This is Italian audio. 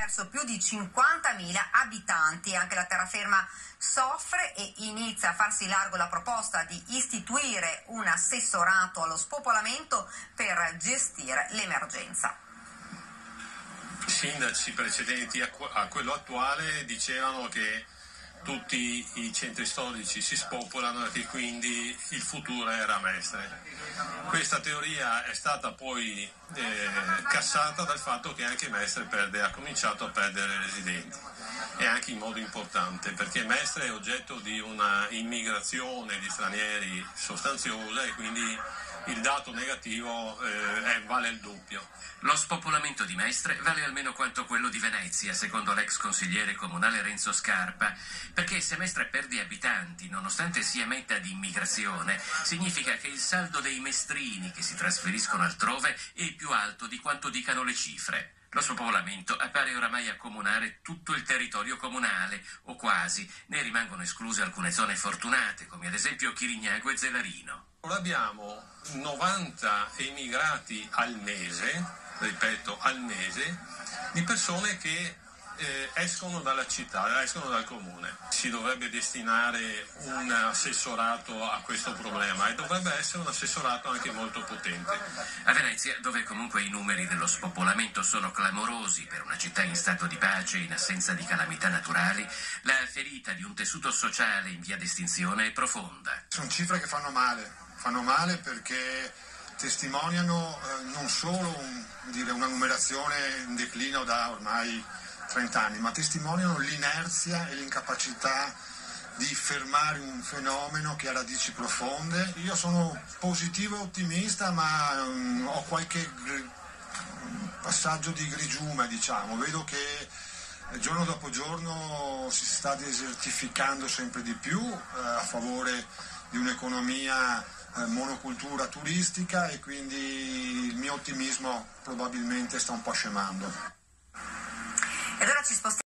perso più di 50.000 abitanti. Anche la terraferma soffre e inizia a farsi largo la proposta di istituire un assessorato allo spopolamento per gestire l'emergenza. I sindaci precedenti a quello attuale dicevano che tutti i centri storici si spopolano e che quindi il futuro era a Mestre. Questa teoria è stata poi cassata dal fatto che anche Mestre ha cominciato a perdere residenti, e anche in modo importante, perché Mestre è oggetto di una immigrazione di stranieri sostanziosa e quindi il dato negativo vale il doppio. Lo spopolamento di Mestre vale almeno quanto quello di Venezia, secondo l'ex consigliere comunale Renzo Scarpa, perché se Mestre perde abitanti, nonostante sia meta di immigrazione, significa che il saldo dei mestrini che si trasferiscono altrove è più alto di quanto dicano le cifre. Lo spopolamento appare oramai accomunare tutto il territorio comunale, o quasi. Ne rimangono escluse alcune zone fortunate, come ad esempio Chirignago e Zelarino. Ora abbiamo 90 emigrati al mese, ripeto, al mese, di persone che escono dalla città, escono dal comune. Si dovrebbe destinare un assessorato a questo problema e dovrebbe essere un assessorato anche molto potente. A Venezia, dove comunque i numeri dello spopolamento sono clamorosi per una città in stato di pace in assenza di calamità naturali, la ferita di un tessuto sociale in via d'estinzione è profonda. Sono cifre che fanno male perché testimoniano non solo una numerazione in declino da ormai 30 anni, ma testimoniano l'inerzia e l'incapacità di fermare un fenomeno che ha radici profonde. Io sono positivo e ottimista, ma ho qualche passaggio di grigiume, diciamo. Vedo che giorno dopo giorno si sta desertificando sempre di più a favore di un'economia monocultura turistica, e quindi il mio ottimismo probabilmente sta un po' scemando. Ed ora ci spostiamo